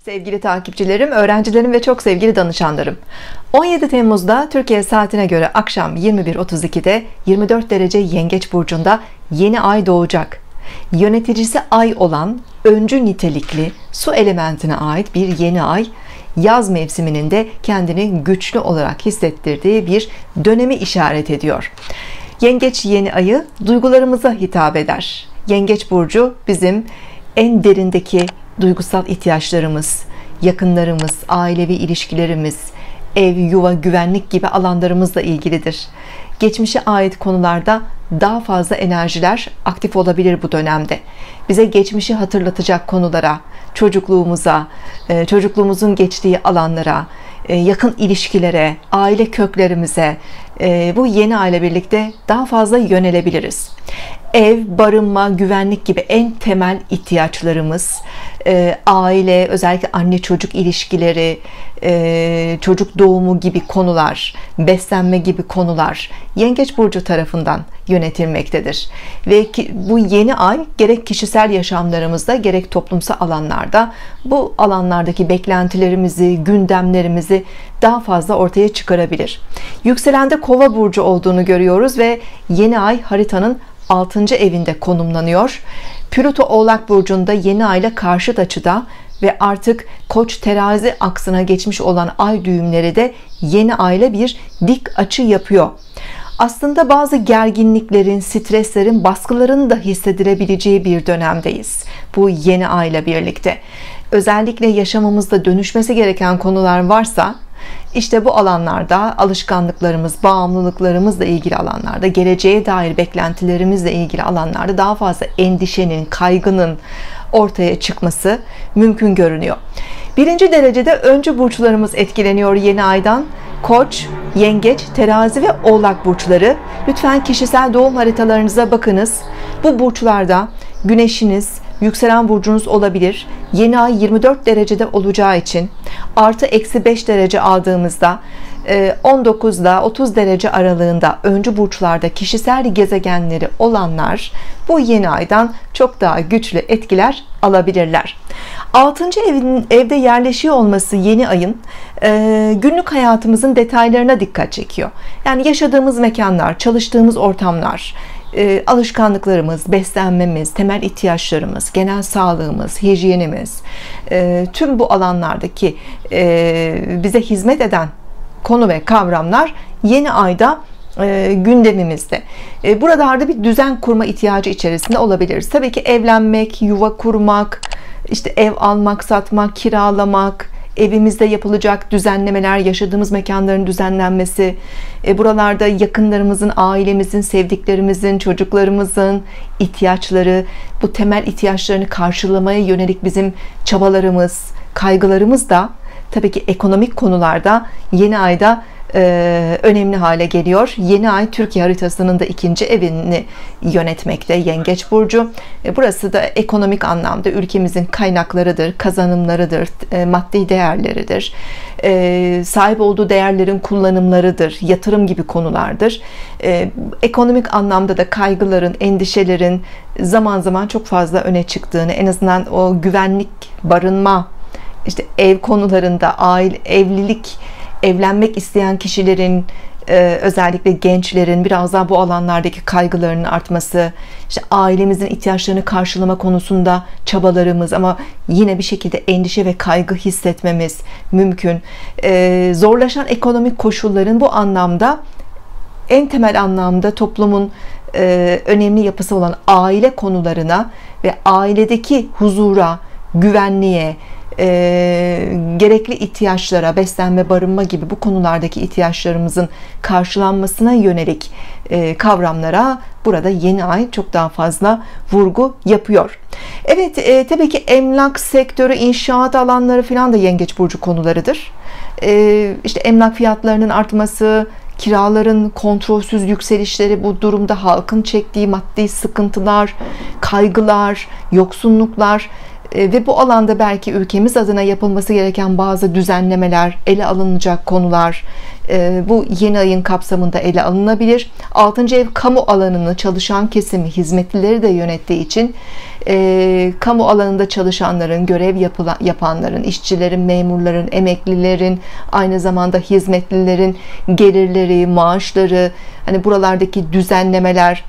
Sevgili takipçilerim, öğrencilerim ve çok sevgili danışanlarım. 17 Temmuz'da Türkiye saatine göre akşam 21.32'de 24 derece Yengeç burcunda yeni ay doğacak. Yöneticisi ay olan öncü nitelikli su elementine ait bir yeni ay, yaz mevsiminin de kendini güçlü olarak hissettirdiği bir dönemi işaret ediyor. Yengeç yeni ayı duygularımıza hitap eder. Yengeç burcu bizim en derindeki duygusal ihtiyaçlarımız, yakınlarımız, ailevi ilişkilerimiz, ev, yuva, güvenlik gibi alanlarımızla ilgilidir. Geçmişe ait konularda daha fazla enerjiler aktif olabilir bu dönemde. Bize geçmişi hatırlatacak konulara, çocukluğumuza, çocukluğumuzun geçtiği alanlara, yakın ilişkilere, aile köklerimize bu yeni aile birlikte daha fazla yönelebiliriz. Ev, barınma, güvenlik gibi en temel ihtiyaçlarımız, aile, özellikle anne çocuk ilişkileri, çocuk doğumu gibi konular, beslenme gibi konular Yengeç burcu tarafından yönetilmektedir. Ve bu yeni ay gerek kişisel yaşamlarımızda gerek toplumsal alanlarda bu alanlardaki beklentilerimizi, gündemlerimizi daha fazla ortaya çıkarabilir. Yükselende Kova burcu olduğunu görüyoruz ve yeni ay haritanın 6. evinde konumlanıyor. Plüto Oğlak burcunda yeni ay ile karşıt açıda ve artık Koç terazi aksına geçmiş olan ay düğümleri de yeni ay ile bir dik açı yapıyor. Aslında bazı gerginliklerin, streslerin, baskıların da hissedilebileceği bir dönemdeyiz bu yeni ay ile birlikte. Özellikle yaşamımızda dönüşmesi gereken konular varsa, İşte bu alanlarda alışkanlıklarımız, bağımlılıklarımızla ilgili alanlarda, geleceğe dair beklentilerimizle ilgili alanlarda daha fazla endişenin, kaygının ortaya çıkması mümkün görünüyor. Birinci derecede öncü burçlarımız etkileniyor yeni aydan. Koç, Yengeç, Terazi ve Oğlak burçları. Lütfen kişisel doğum haritalarınıza bakınız. Bu burçlarda güneşiniz, yükselen burcunuz olabilir. Yeni ay 24 derecede olacağı için artı eksi 5 derece aldığımızda 19 ile 30 derece aralığında öncü burçlarda kişisel gezegenleri olanlar bu yeni aydan çok daha güçlü etkiler alabilirler. 6. evde yerleşiyor olması yeni ayın günlük hayatımızın detaylarına dikkat çekiyor. Yani yaşadığımız mekanlar, çalıştığımız ortamlar, alışkanlıklarımız, beslenmemiz, temel ihtiyaçlarımız, genel sağlığımız, hijyenimiz, tüm bu alanlardaki bize hizmet eden konu ve kavramlar yeni ayda gündemimizde. Burada bir düzen kurma ihtiyacı içerisinde olabiliriz. Tabii ki evlenmek, yuva kurmak, işte ev almak, satmak, kiralamak, evimizde yapılacak düzenlemeler, yaşadığımız mekanların düzenlenmesi, buralarda yakınlarımızın, ailemizin, sevdiklerimizin, çocuklarımızın ihtiyaçları, bu temel ihtiyaçlarını karşılamaya yönelik bizim çabalarımız, kaygılarımız da tabii ki ekonomik konularda yeni ayda önemli hale geliyor. Yeni ay Türkiye haritasının da 2. evini yönetmekte Yengeç burcu. Burası da ekonomik anlamda ülkemizin kaynaklarıdır, kazanımlarıdır, maddi değerleridir, sahip olduğu değerlerin kullanımlarıdır, yatırım gibi konulardır. Ekonomik anlamda da kaygıların, endişelerin zaman zaman çok fazla öne çıktığını, en azından o güvenlik, barınma, işte ev konularında, evlilik, evlenmek isteyen kişilerin, özellikle gençlerin biraz daha bu alanlardaki kaygılarının artması, işte ailemizin ihtiyaçlarını karşılama konusunda çabalarımız ama yine bir şekilde endişe ve kaygı hissetmemiz mümkün. Zorlaşan ekonomik koşulların bu anlamda, en temel anlamda toplumun önemli yapısı olan aile konularına ve ailedeki huzura, güvenliğe, gerekli ihtiyaçlara, beslenme, barınma gibi bu konulardaki ihtiyaçlarımızın karşılanmasına yönelik kavramlara burada yeni ay çok daha fazla vurgu yapıyor. Evet, tabii ki emlak sektörü, inşaat alanları falan da Yengeç burcu konularıdır. İşte emlak fiyatlarının artması, kiraların kontrolsüz yükselişleri, bu durumda halkın çektiği maddi sıkıntılar, kaygılar, yoksunluklar, Ve bu alanda belki ülkemiz adına yapılması gereken bazı düzenlemeler, ele alınacak konular bu yeni ayın kapsamında ele alınabilir. 6. ev kamu alanını, çalışan kesimi, hizmetlileri de yönettiği için kamu alanında çalışanların, görev yapanların, işçilerin, memurların, emeklilerin, aynı zamanda hizmetlilerin gelirleri, maaşları, hani buralardaki düzenlemeler,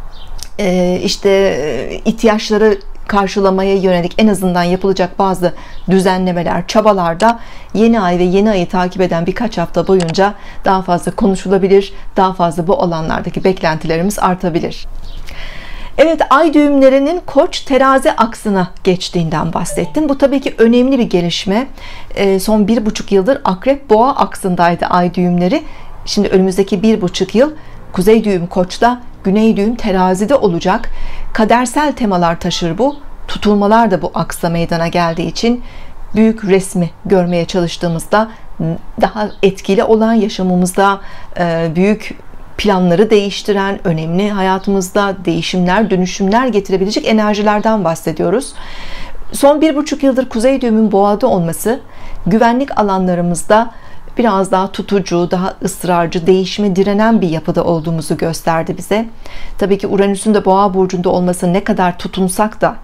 işte ihtiyaçları karşılamaya yönelik en azından yapılacak bazı düzenlemeler, çabalarda yeni ay ve yeni ayı takip eden birkaç hafta boyunca daha fazla konuşulabilir, daha fazla bu alanlardaki beklentilerimiz artabilir. Evet, ay düğümlerinin Koç terazi aksına geçtiğinden bahsettim. Bu tabii ki önemli bir gelişme. Son 1,5 yıldır Akrep Boğa aksındaydı ay düğümleri. Şimdi önümüzdeki 1,5 yıl Kuzey düğüm Koç'ta, Güney düğüm terazide olacak. Kadersel temalar taşır bu. Tutulmalar da bu aksa meydana geldiği için büyük resmi görmeye çalıştığımızda daha etkili olan, yaşamımızda büyük planları değiştiren, önemli hayatımızda değişimler, dönüşümler getirebilecek enerjilerden bahsediyoruz. Son 1,5 yıldır Kuzey düğümün Boğa'da olması güvenlik alanlarımızda biraz daha tutucu, daha ısrarcı, değişime direnen bir yapıda olduğumuzu gösterdi bize. Tabii ki Uranüs'ün de Boğa burcunda olması, ne kadar tutunsak da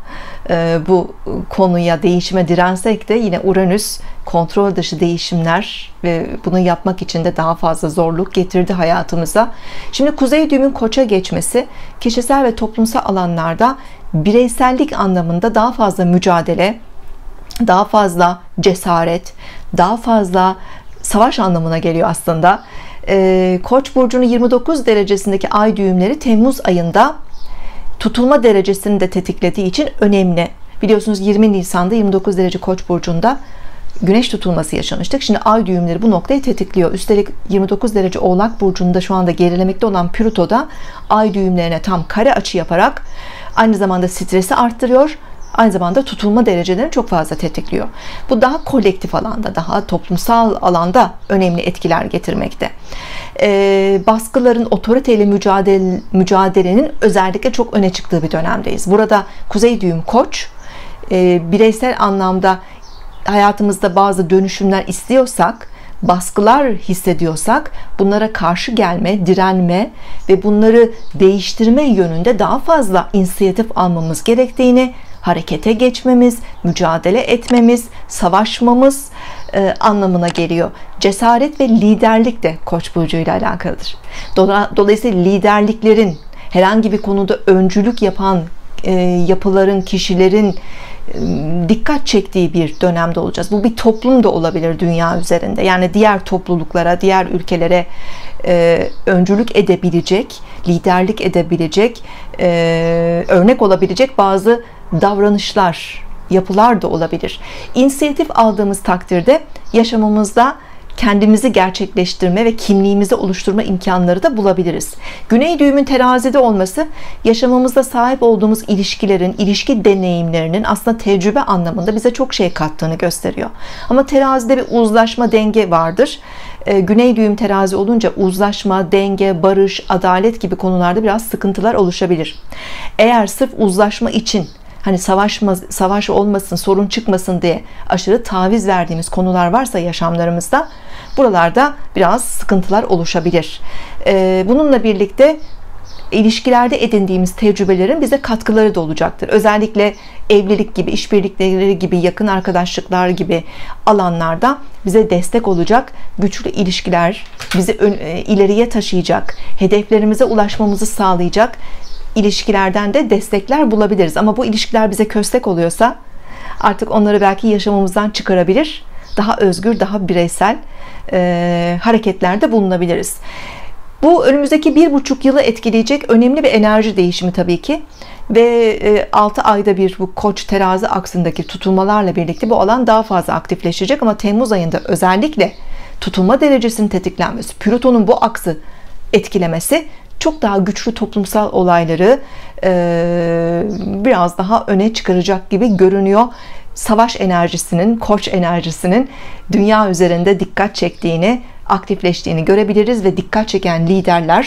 bu konuya, değişime dirensek de yine Uranüs kontrol dışı değişimler ve bunu yapmak için de daha fazla zorluk getirdi hayatımıza. Şimdi Kuzey düğümün Koç'a geçmesi kişisel ve toplumsal alanlarda bireysellik anlamında daha fazla mücadele, daha fazla cesaret, daha fazla savaş anlamına geliyor aslında. Koç burcunun 29 derecesindeki ay düğümleri Temmuz ayında tutulma derecesini de tetiklediği için önemli. Biliyorsunuz 20 Nisan'da 29 derece Koç burcunda güneş tutulması yaşamıştık. Şimdi ay düğümleri bu noktayı tetikliyor. Üstelik 29 derece Oğlak burcunda şu anda gerilemekte olan Plüto da ay düğümlerine tam kare açı yaparak aynı zamanda stresi arttırıyor. Aynı zamanda tutulma derecelerini çok fazla tetikliyor. Bu daha kolektif alanda, daha toplumsal alanda önemli etkiler getirmekte. Baskıların, otoriteyle mücadelenin özellikle çok öne çıktığı bir dönemdeyiz. Burada Kuzey düğüm Koç, bireysel anlamda hayatımızda bazı dönüşümler istiyorsak, baskılar hissediyorsak bunlara karşı gelme, direnme ve bunları değiştirme yönünde daha fazla inisiyatif almamız gerektiğini, harekete geçmemiz, mücadele etmemiz, savaşmamız anlamına geliyor. Cesaret ve liderlik de Koç burcu ile alakalıdır. Dolayısıyla liderliklerin, herhangi bir konuda öncülük yapan yapıların, kişilerin dikkat çektiği bir dönemde olacağız. Bu bir toplum da olabilir dünya üzerinde. Yani diğer topluluklara, diğer ülkelere öncülük edebilecek, liderlik edebilecek, örnek olabilecek bazı davranışlar, yapılar da olabilir. İnisiyatif aldığımız takdirde yaşamımızda kendimizi gerçekleştirme ve kimliğimizi oluşturma imkanları da bulabiliriz. Güney düğümün terazide olması yaşamımızda sahip olduğumuz ilişkilerin, ilişki deneyimlerinin aslında tecrübe anlamında bize çok şey kattığını gösteriyor. Ama terazide bir uzlaşma, denge vardır. Güney düğüm terazi olunca uzlaşma, denge, barış, adalet gibi konularda biraz sıkıntılar oluşabilir. Eğer sırf uzlaşma için, hani savaş olmasın, sorun çıkmasın diye aşırı taviz verdiğimiz konular varsa yaşamlarımızda, buralarda biraz sıkıntılar oluşabilir. Bununla birlikte ilişkilerde edindiğimiz tecrübelerin bize katkıları da olacaktır. Özellikle evlilik gibi, işbirlikleri gibi, yakın arkadaşlıklar gibi alanlarda bize destek olacak güçlü ilişkiler, bizi ileriye taşıyacak, hedeflerimize ulaşmamızı sağlayacak ilişkilerden de destekler bulabiliriz. Ama bu ilişkiler bize köstek oluyorsa artık onları belki yaşamımızdan çıkarabilir, daha özgür, daha bireysel hareketlerde bulunabiliriz. Bu önümüzdeki 1,5 yılı etkileyecek önemli bir enerji değişimi tabii ki. Ve 6 ayda bir bu Koç terazi aksındaki tutulmalarla birlikte bu alan daha fazla aktifleşecek. Ama Temmuz ayında özellikle tutulma derecesinin tetiklenmesi, Plüton'un bu aksı etkilemesi çok daha güçlü toplumsal olayları biraz daha öne çıkaracak gibi görünüyor. Savaş enerjisinin, Koç enerjisinin dünya üzerinde dikkat çektiğini, aktifleştiğini görebiliriz ve dikkat çeken liderler,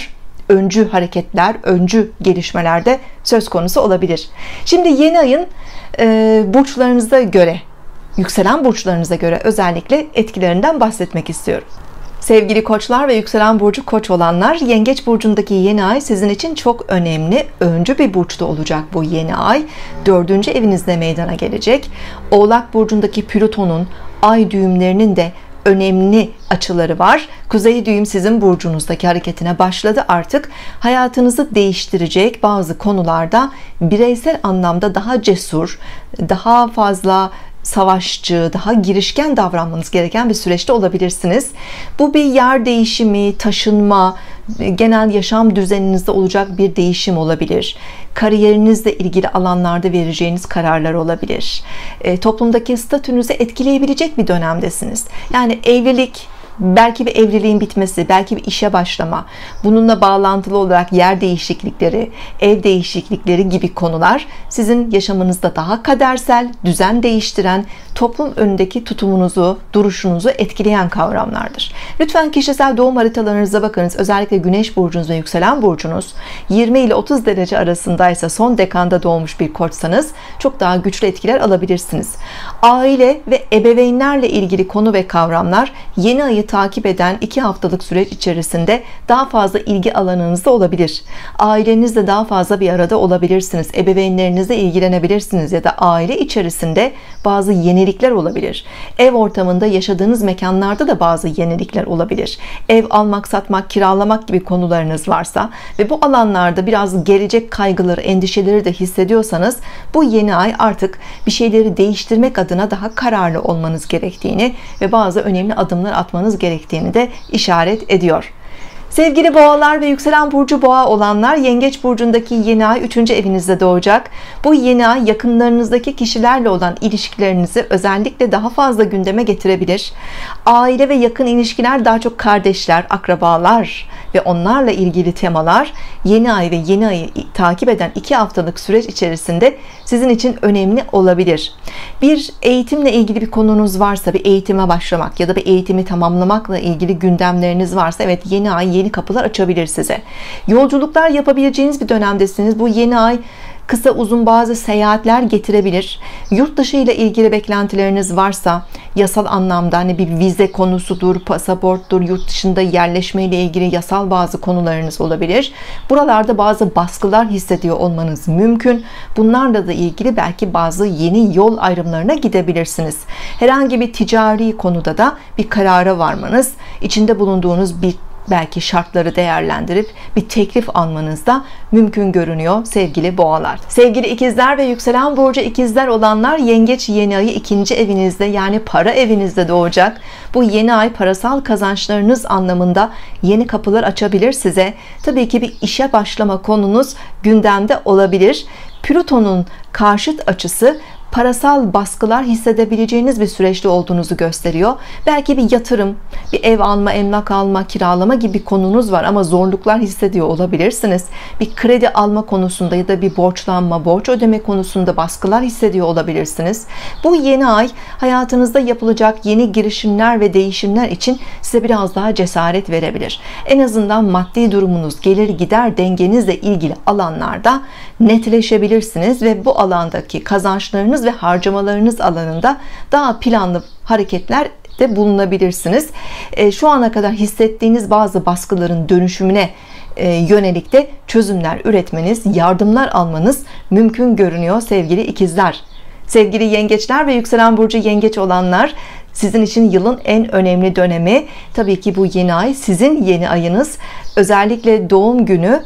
öncü hareketler, öncü gelişmeler de söz konusu olabilir. Şimdi yeni ayın burçlarınıza göre, yükselen burçlarınıza göre özellikle etkilerinden bahsetmek istiyorum. Sevgili koçlar ve yükselen burcu koç olanlar, yengeç burcundaki yeni ay sizin için çok önemli, öncü bir burçta olacak bu yeni ay. 4. evinizde meydana gelecek. Oğlak burcundaki Plüton'un, ay düğümlerinin de önemli açıları var. Kuzey düğüm sizin burcunuzdaki hareketine başladı. Artık hayatınızı değiştirecek bazı konularda bireysel anlamda daha cesur, daha fazla savaşçı, daha girişken davranmanız gereken bir süreçte olabilirsiniz. Bu bir yer değişimi, taşınma, genel yaşam düzeninizde olacak bir değişim olabilir. Kariyerinizle ilgili alanlarda vereceğiniz kararlar olabilir. Toplumdaki statünüzü etkileyebilecek bir dönemdesiniz. Yani evlilik, belki bir evliliğin bitmesi, belki bir işe başlama, bununla bağlantılı olarak yer değişiklikleri, ev değişiklikleri gibi konular sizin yaşamınızda daha kadersel, düzen değiştiren, toplum önündeki tutumunuzu, duruşunuzu etkileyen kavramlardır. Lütfen kişisel doğum haritalarınıza bakınız. Özellikle Güneş burcunuz ve yükselen burcunuz 20 ile 30 derece arasındaysa, son dekanda doğmuş bir koçsanız çok daha güçlü etkiler alabilirsiniz. Aile ve ebeveynlerle ilgili konu ve kavramlar yeni ayı takip eden 2 haftalık süreç içerisinde daha fazla ilgi alanınızda olabilir. Ailenizle daha fazla bir arada olabilirsiniz. Ebeveynlerinizle ilgilenebilirsiniz ya da aile içerisinde bazı yenilikler olabilir. Ev ortamında, yaşadığınız mekanlarda da bazı yenilikler olabilir. Ev almak, satmak, kiralamak gibi konularınız varsa ve bu alanlarda biraz gelecek kaygıları, endişeleri de hissediyorsanız, bu yeni ay artık bir şeyleri değiştirmek adına daha kararlı olmanız gerektiğini ve bazı önemli adımlar atmanız gerektiğini de işaret ediyor. Sevgili boğalar ve yükselen burcu boğa olanlar, yengeç burcundaki yeni ay 3. evinizde doğacak. Bu yeni ay yakınlarınızdaki kişilerle olan ilişkilerinizi özellikle daha fazla gündeme getirebilir. Aile ve yakın ilişkiler, daha çok kardeşler, akrabalar ve onlarla ilgili temalar yeni ay ve yeni ayı takip eden 2 haftalık süreç içerisinde sizin için önemli olabilir. Bir eğitimle ilgili bir konunuz varsa, bir eğitime başlamak ya da bir eğitimi tamamlamakla ilgili gündemleriniz varsa, evet, yeni ay yeni kapılar açabilir size. Yolculuklar yapabileceğiniz bir dönemdesiniz. Bu yeni ay kısa uzun bazı seyahatler getirebilir. Yurt dışı ile ilgili beklentileriniz varsa, yasal anlamda hani bir vize konusudur, pasaporttur, yurt dışında yerleşme ile ilgili yasal bazı konularınız olabilir. Buralarda bazı baskılar hissediyor olmanız mümkün. Bunlarla da ilgili belki bazı yeni yol ayrımlarına gidebilirsiniz. Herhangi bir ticari konuda da bir karara varmanız, içinde bulunduğunuz bir belki şartları değerlendirip bir teklif almanız da mümkün görünüyor sevgili boğalar. Sevgili ikizler ve yükselen burcu ikizler olanlar, yengeç yeni ayı 2. evinizde, yani para evinizde doğacak. Bu yeni ay parasal kazançlarınız anlamında yeni kapılar açabilir size. Tabii ki bir işe başlama konunuz gündemde olabilir. Plüton'un karşıt açısı parasal baskılar hissedebileceğiniz bir süreçte olduğunuzu gösteriyor. Belki bir yatırım, bir ev alma, emlak alma, kiralama gibi konunuz var ama zorluklar hissediyor olabilirsiniz. Bir kredi alma konusunda ya da bir borçlanma, borç ödeme konusunda baskılar hissediyor olabilirsiniz. Bu yeni ay hayatınızda yapılacak yeni girişimler ve değişimler için size biraz daha cesaret verebilir. En azından maddi durumunuz, gelir gider dengenizle ilgili alanlarda netleşebilirsiniz ve bu alandaki kazançlarınız ve harcamalarınız alanında daha planlı hareketler de bulunabilirsiniz. Şu ana kadar hissettiğiniz bazı baskıların dönüşümüne yönelik de çözümler üretmeniz, yardımlar almanız mümkün görünüyor sevgili ikizler. Sevgili yengeçler ve yükselen burcu yengeç olanlar, sizin için yılın en önemli dönemi. Tabii ki bu yeni ay sizin yeni ayınız. Özellikle doğum günü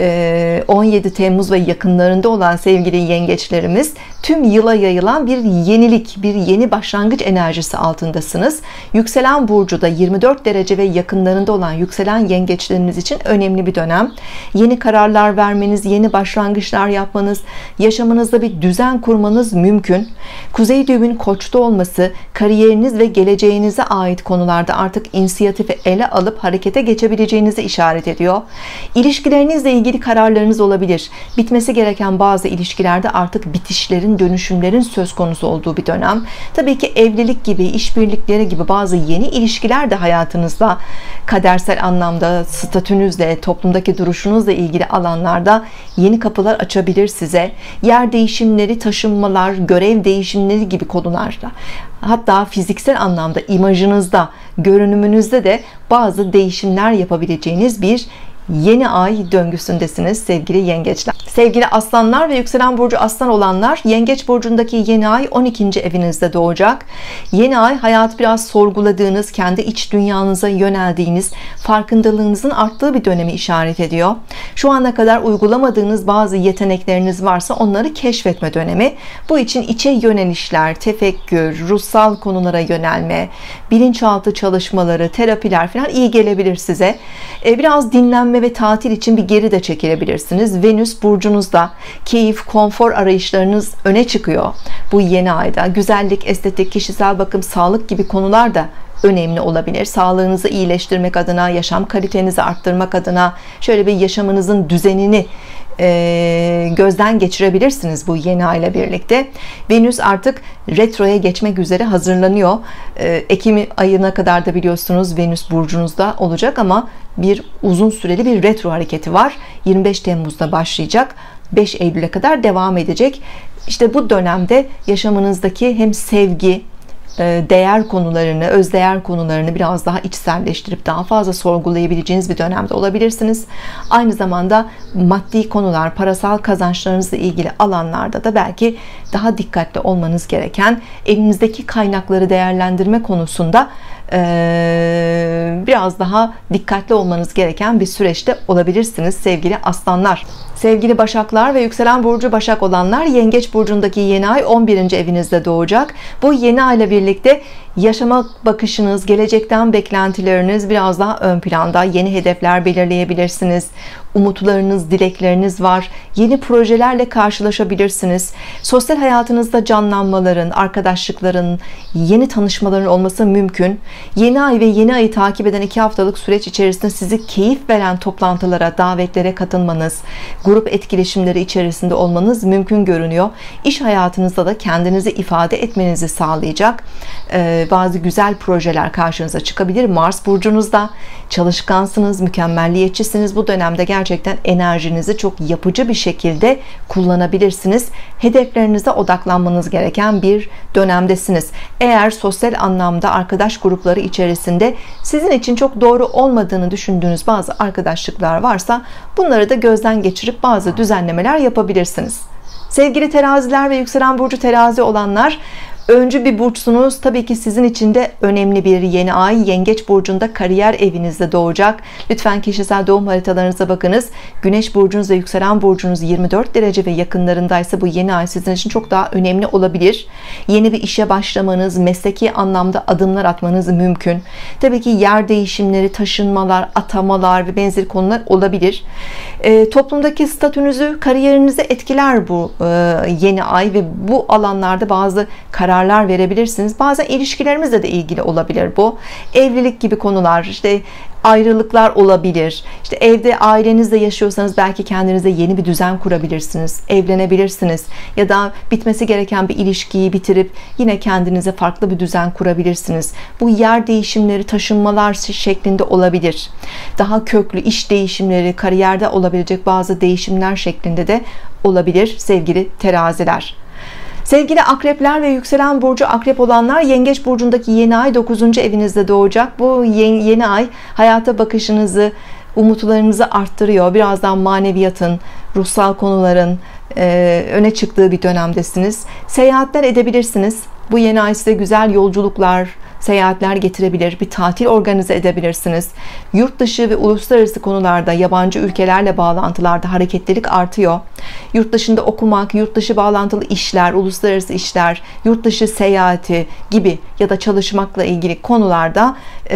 17 Temmuz ve yakınlarında olan sevgili yengeçlerimiz, tüm yıla yayılan bir yenilik, bir yeni başlangıç enerjisi altındasınız. Yükselen burcu da 24 derece ve yakınlarında olan yükselen yengeçleriniz için önemli bir dönem. Yeni kararlar vermeniz, yeni başlangıçlar yapmanız, yaşamınızda bir düzen kurmanız mümkün. Kuzey düğümün Koç'ta olması, kariyeriniz ve geleceğinize ait konularda artık inisiyatifi ele alıp harekete geçebileceğinizi işaret ediyor. İlişkilerinizle ilgili kararlarınız olabilir. Bitmesi gereken bazı ilişkilerde artık bitişlerin, dönüşümlerin söz konusu olduğu bir dönem. Tabii ki evlilik gibi, işbirlikleri gibi bazı yeni ilişkiler de hayatınızda kadersel anlamda statünüzle, toplumdaki duruşunuzla ilgili alanlarda yeni kapılar açabilir size. Yer değişimleri, taşınmalar, görev değişimleri gibi konularda, hatta fiziksel anlamda imajınızda, görünümünüzde de bazı değişimler yapabileceğiniz bir yeni ay döngüsündesiniz sevgili yengeçler. Sevgili aslanlar ve yükselen burcu aslan olanlar, yengeç burcundaki yeni ay 12. evinizde doğacak. Yeni ay hayatı biraz sorguladığınız, kendi iç dünyanıza yöneldiğiniz, farkındalığınızın arttığı bir dönemi işaret ediyor. Şu ana kadar uygulamadığınız bazı yetenekleriniz varsa onları keşfetme dönemi. Bu için içe yönelişler, tefekkür, ruhsal konulara yönelme, bilinçaltı çalışmaları, terapiler falan iyi gelebilir size. Biraz dinlenme ve tatil için bir geri de çekilebilirsiniz. Venüs burcunuzda, keyif, konfor arayışlarınız öne çıkıyor. Bu yeni ayda güzellik, estetik, kişisel bakım, sağlık gibi konular da önemli olabilir. Sağlığınızı iyileştirmek adına, yaşam kalitenizi arttırmak adına şöyle bir yaşamınızın düzenini gözden geçirebilirsiniz bu yeni ay ile birlikte. Venüs artık retroya geçmek üzere hazırlanıyor. Ekim ayına kadar da biliyorsunuz Venüs burcunuzda olacak ama bir uzun süreli bir retro hareketi var. 25 Temmuz'da başlayacak. 5 Eylül'e kadar devam edecek. İşte bu dönemde yaşamınızdaki hem sevgi, değer konularını, özdeğer konularını biraz daha içselleştirip daha fazla sorgulayabileceğiniz bir dönemde olabilirsiniz. Aynı zamanda maddi konular, parasal kazançlarınızla ilgili alanlarda da belki daha dikkatli olmanız gereken, elinizdeki kaynakları değerlendirme konusunda biraz daha dikkatli olmanız gereken bir süreçte olabilirsiniz sevgili aslanlar. Sevgili başaklar ve yükselen burcu başak olanlar, yengeç burcundaki yeni ay 11. evinizde doğacak. Bu yeni ay ile birlikte yaşama bakışınız, gelecekten beklentileriniz biraz daha ön planda. Yeni hedefler belirleyebilirsiniz. Umutlarınız, dilekleriniz var. Yeni projelerle karşılaşabilirsiniz. Sosyal hayatınızda canlanmaların, arkadaşlıkların, yeni tanışmaların olması mümkün. Yeni ay ve yeni ayı takip eden 2 haftalık süreç içerisinde sizi keyif veren toplantılara, davetlere katılmanız, grup etkileşimleri içerisinde olmanız mümkün görünüyor. İş hayatınızda da kendinizi ifade etmenizi sağlayacak bazı güzel projeler karşınıza çıkabilir. Mars burcunuzda, çalışkansınız, mükemmelliyetçisiniz. Bu dönemde gerçekten enerjinizi çok yapıcı bir şekilde kullanabilirsiniz. Hedeflerinize odaklanmanız gereken bir dönemdesiniz. Eğer sosyal anlamda arkadaş grupları içerisinde sizin için çok doğru olmadığını düşündüğünüz bazı arkadaşlıklar varsa bunları da gözden geçirip bazı düzenlemeler yapabilirsiniz. Sevgili teraziler ve yükselen burcu terazi olanlar, öncü bir burçsunuz. Tabii ki sizin için de önemli bir yeni ay. Yengeç burcunda kariyer evinizde doğacak. Lütfen kişisel doğum haritalarınıza bakınız. Güneş burcunuz ve yükselen burcunuz 24 derece ve yakınlarındaysa bu yeni ay sizin için çok daha önemli olabilir. Yeni bir işe başlamanız, mesleki anlamda adımlar atmanız mümkün. Tabii ki yer değişimleri, taşınmalar, atamalar ve benzeri konular olabilir. Toplumdaki statünüzü, kariyerinizi etkiler bu yeni ay ve bu alanlarda bazı kararlar verebilirsiniz. Bazen ilişkilerimizle de ilgili olabilir bu. Evlilik gibi konular, işte ayrılıklar olabilir. İşte evde ailenizle yaşıyorsanız belki kendinize yeni bir düzen kurabilirsiniz. Evlenebilirsiniz. Ya da bitmesi gereken bir ilişkiyi bitirip yine kendinize farklı bir düzen kurabilirsiniz. Bu yer değişimleri, taşınmalar şeklinde olabilir. Daha köklü iş değişimleri, kariyerde olabilecek bazı değişimler şeklinde de olabilir sevgili teraziler. Sevgili akrepler ve yükselen burcu akrep olanlar, yengeç burcundaki yeni ay 9. evinizde doğacak. Bu yeni ay hayata bakışınızı, umutlarınızı arttırıyor. Birazdan maneviyatın, ruhsal konuların öne çıktığı bir dönemdesiniz. Seyahatler edebilirsiniz. Bu yeni ay size güzel yolculuklar, seyahatler getirebilir. Bir tatil organize edebilirsiniz. Yurt dışı ve uluslararası konularda, yabancı ülkelerle bağlantılarda hareketlilik artıyor. Yurt dışında okumak, yurt dışı bağlantılı işler, uluslararası işler, yurt dışı seyahati gibi ya da çalışmakla ilgili konularda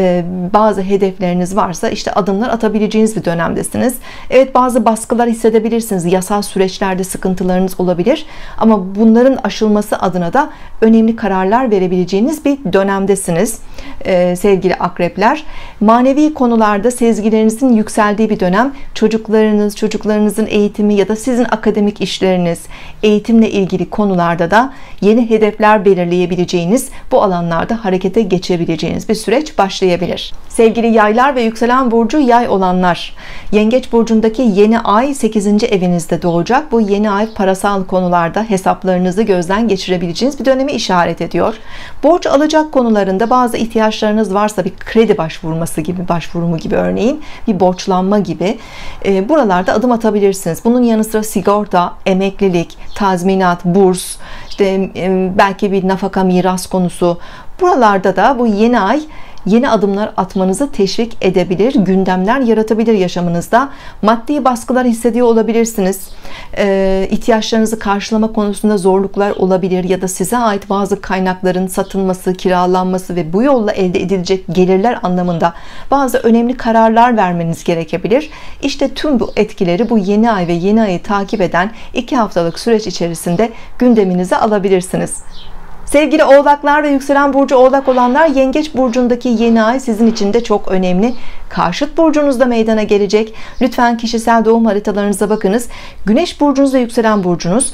bazı hedefleriniz varsa işte adımlar atabileceğiniz bir dönemdesiniz. Evet, bazı baskılar hissedebilirsiniz. Yasal süreçlerde sıkıntılarınız olabilir. Ama bunların aşılması adına da önemli kararlar verebileceğiniz bir dönemdesiniz. sevgili akrepler. Manevi konularda sezgilerinizin yükseldiği bir dönem. Çocuklarınızın eğitimi ya da sizin akademik işleriniz, eğitimle ilgili konularda da yeni hedefler belirleyebileceğiniz, bu alanlarda harekete geçebileceğiniz bir süreç başlayabilir. Sevgili yaylar ve yükselen burcu yay olanlar, Yengeç burcundaki yeni ay 8. evinizde doğacak. Bu yeni ay parasal konularda hesaplarınızı gözden geçirebileceğiniz bir dönemi işaret ediyor. Borç alacak konularında bazı ihtiyaçlarınız varsa, bir kredi başvurumu gibi örneğin, bir borçlanma gibi buralarda adım atabilirsiniz. Bunun yanı sıra sigorta, emeklilik, tazminat, burs, işte belki bir nafaka, miras konusu, buralarda da bu yeni ay yeni adımlar atmanızı teşvik edebilir, gündemler yaratabilir yaşamınızda. Maddi baskılar hissediyor olabilirsiniz. İhtiyaçlarınızı karşılama konusunda zorluklar olabilir ya da size ait bazı kaynakların satılması, kiralanması ve bu yolla elde edilecek gelirler anlamında bazı önemli kararlar vermeniz gerekebilir. İşte tüm bu etkileri bu yeni ay ve yeni ayı takip eden 2 haftalık süreç içerisinde gündeminize alabilirsiniz. Sevgili oğlaklar ve yükselen burcu oğlak olanlar, Yengeç burcundaki yeni ay sizin için de çok önemli. Karşıt burcunuzda meydana gelecek. Lütfen kişisel doğum haritalarınıza bakınız. Güneş burcunuz ve yükselen burcunuz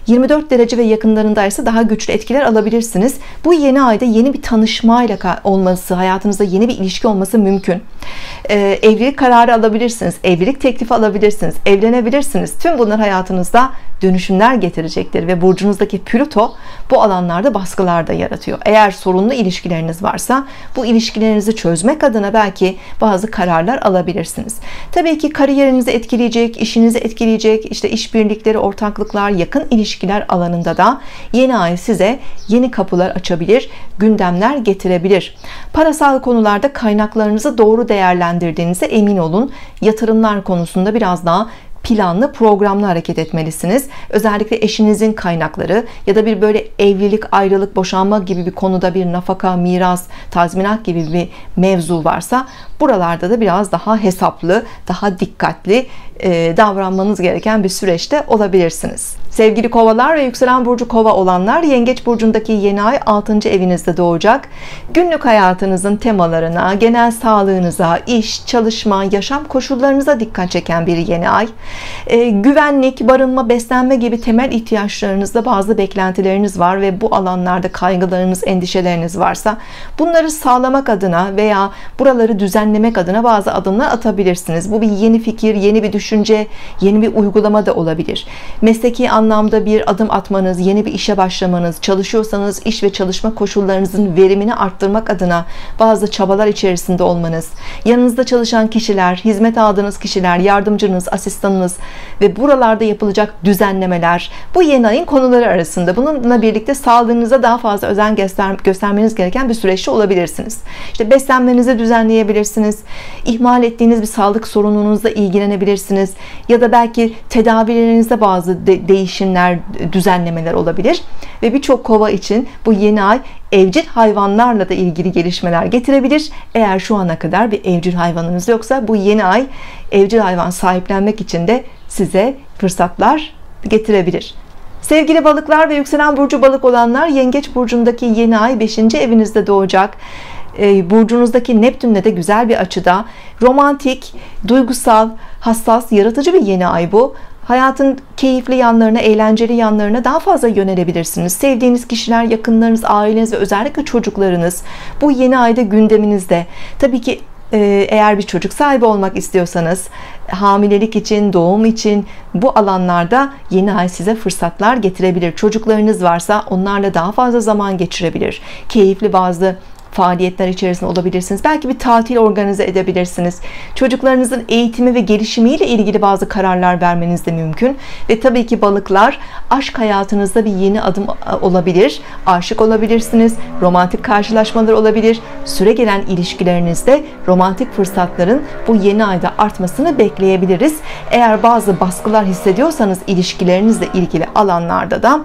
24 derece ve yakınlarındaysa daha güçlü etkiler alabilirsiniz. Bu yeni ayda yeni bir tanışmayla olması, hayatınızda yeni bir ilişki olması mümkün. Evlilik kararı alabilirsiniz, evlilik teklifi alabilirsiniz, evlenebilirsiniz. Tüm bunlar hayatınızda dönüşümler getirecektir ve burcunuzdaki Plüto bu alanlarda baskılar da yaratıyor. Eğer sorunlu ilişkileriniz varsa bu ilişkilerinizi çözmek adına belki bazı kararlar alabilirsiniz. Tabii ki kariyerinizi etkileyecek, işinizi etkileyecek, işte işbirlikleri, ortaklıklar, yakın ilişkiler alanında da yeni ay size yeni kapılar açabilir, gündemler getirebilir. Parasal konularda kaynaklarınızı doğru değerlendirdiğinize emin olun. Yatırımlar konusunda biraz daha planlı, programlı hareket etmelisiniz. Özellikle eşinizin kaynakları ya da bir böyle evlilik, ayrılık, boşanma gibi bir konuda bir nafaka, miras, tazminat gibi bir mevzu varsa buralarda da biraz daha hesaplı, daha dikkatli davranmanız gereken bir süreçte olabilirsiniz. Sevgili kovalar ve yükselen burcu kova olanlar, Yengeç burcundaki yeni ay 6. evinizde doğacak. Günlük hayatınızın temalarına, genel sağlığınıza, iş, çalışma, yaşam koşullarınıza dikkat çeken bir yeni ay. Güvenlik, barınma, beslenme gibi temel ihtiyaçlarınızda bazı beklentileriniz var ve bu alanlarda kaygılarınız, endişeleriniz varsa bunları sağlamak adına veya buraları düzenlemek adına bazı adımlar atabilirsiniz. Bu bir yeni fikir, yeni bir düşünce, yeni bir uygulama da olabilir. Mesleki anlamda bir adım atmanız, yeni bir işe başlamanız, çalışıyorsanız iş ve çalışma koşullarınızın verimini arttırmak adına bazı çabalar içerisinde olmanız, yanınızda çalışan kişiler, hizmet aldığınız kişiler, yardımcınız, asistanınız ve buralarda yapılacak düzenlemeler bu yeni ayın konuları arasında. Bununla birlikte sağlığınıza daha fazla özen göstermeniz gereken bir süreçte olabilirsiniz. İşte beslenmenizi düzenleyebilirsiniz, ihmal ettiğiniz bir sağlık sorununuzla ilgilenebilirsiniz ya da belki tedavilerinizde bazı değişimler, düzenlemeler olabilir ve birçok kova için bu yeni ay evcil hayvanlarla da ilgili gelişmeler getirebilir. Eğer şu ana kadar bir evcil hayvanınız yoksa bu yeni ay evcil hayvan sahiplenmek için de size fırsatlar getirebilir. Sevgili balıklar ve yükselen burcu balık olanlar, Yengeç burcundaki yeni ay 5. evinizde doğacak. Burcunuzdaki Neptün'le de güzel bir açıda, romantik, duygusal, hassas, yaratıcı bir yeni ay bu. Hayatın keyifli yanlarına, eğlenceli yanlarına daha fazla yönelebilirsiniz. Sevdiğiniz kişiler, yakınlarınız, aileniz ve özellikle çocuklarınız bu yeni ayda gündeminizde. Tabii ki eğer bir çocuk sahibi olmak istiyorsanız, hamilelik için, doğum için bu alanlarda yeni ay size fırsatlar getirebilir. Çocuklarınız varsa onlarla daha fazla zaman geçirebilir. Keyifli bazı faaliyetler içerisinde olabilirsiniz. Belki bir tatil organize edebilirsiniz. Çocuklarınızın eğitimi ve gelişimiyle ilgili bazı kararlar vermeniz de mümkün. Ve tabii ki balıklar, aşk hayatınızda bir yeni adım olabilir. Aşık olabilirsiniz. Romantik karşılaşmalar olabilir. Süregelen ilişkilerinizde romantik fırsatların bu yeni ayda artmasını bekleyebiliriz. Eğer bazı baskılar hissediyorsanız ilişkilerinizle ilgili alanlarda da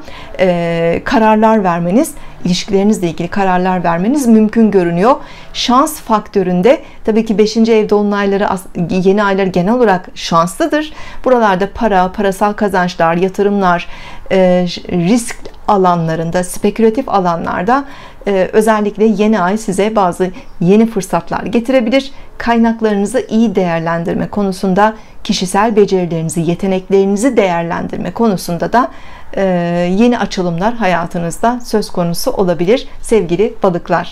kararlar vermeniz, ilişkilerinizle ilgili kararlar vermeniz mümkün görünüyor. Şans faktöründe tabii ki 5. ev dolunayları, yeni aylar genel olarak şanslıdır. Buralarda para, parasal kazançlar, yatırımlar, risk alanlarında, spekülatif alanlarda Özellikle yeni ay size bazı yeni fırsatlar getirebilir. Kaynaklarınızı iyi değerlendirme konusunda, kişisel becerilerinizi, yeteneklerinizi değerlendirme konusunda da yeni açılımlar hayatınızda söz konusu olabilir sevgili balıklar.